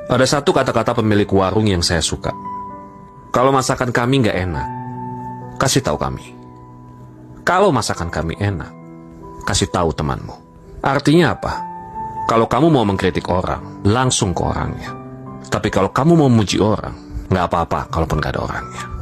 Ada satu kata-kata pemilik warung yang saya suka. Kalau masakan kami nggak enak, kasih tahu kami. Kalau masakan kami enak, kasih tahu temanmu. Artinya apa? Kalau kamu mau mengkritik orang, langsung ke orangnya. Tapi kalau kamu mau memuji orang, nggak apa-apa kalaupun nggak ada orangnya.